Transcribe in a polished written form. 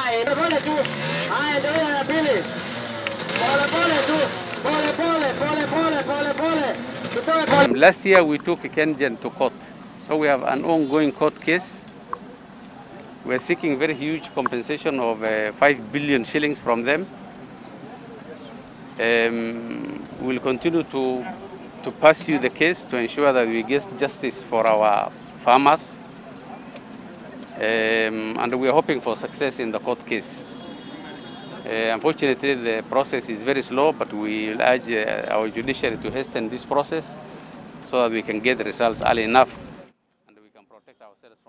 Pole tu. Haya, endelea na pili. Pole pole tu. Pole pole, pole pole, pole pole. Tutoe pole. Last year we took KenGen to court, so we have an ongoing court case. We are seeking very huge compensation of 5 billion shillings from them. We'll continue to pursue the case to ensure that we get justice for our farmers. And we are hoping for success in the court case. Unfortunately, the process is very slow, but we will urge our judiciary to hasten this process so that we can get the results early enough and we can protect ourselves from